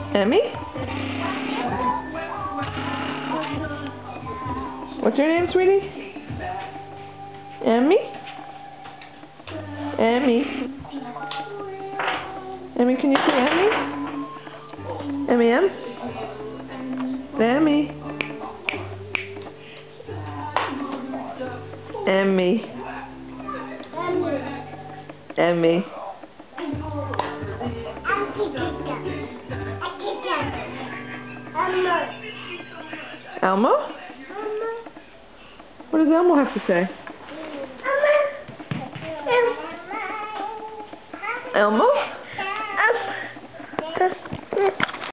Emmy? What's your name, sweetie? Emmy? Emmy? Emmy, can you say Emmy? Emmy, Emmy? Emmy? Emmy? Elmo? What does Elmo have to say? Elmo?